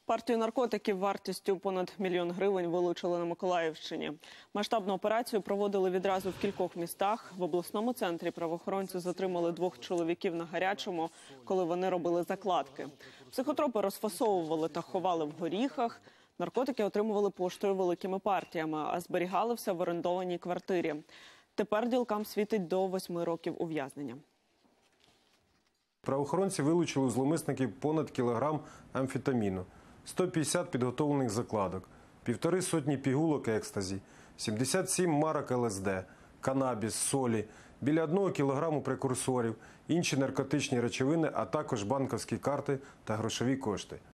Партію наркотиків вартістю понад 1 мільйон гривень вилучили на Миколаївщині. Масштабну операцію проводили відразу в кількох містах. В обласному центрі правоохоронці затримали 2 чоловіків на гарячому, коли вони робили закладки. Психотропи розфасовували та ховали в горіхах. Наркотики отримували поштою великими партіями, а зберігали все в орендованій квартирі. Тепер ділкам світить до 8 років ув'язнення. Правоохоронці вилучили у зловмисників понад кілограм амфетаміну, 150 підготовлених закладок, 1,5 сотні пігулок екстазі, 77 марок ЛСД, канабіс, солі, біля 1 кілограму прекурсорів, інші наркотичні речовини, а також банківські карти та грошові кошти.